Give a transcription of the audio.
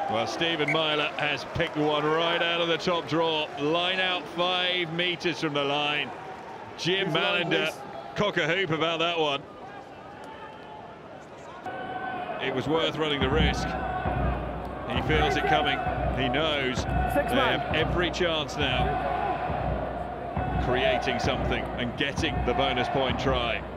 Well, Stephen Myler has picked one right out of the top drawer. Line out 5 metres from the line. Jim Mallinder, cock a hoop about that one. It was worth running the risk. He feels it coming. He knows they have every chance now creating something and getting the bonus point try.